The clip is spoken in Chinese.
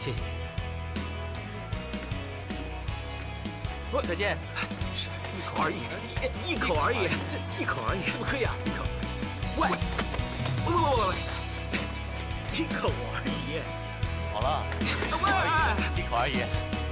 谢谢。再见。 是一口而已，一口而已，这一口而已，怎么可以啊？一口，喂，一口而已。 好了，一口而已，一口而已。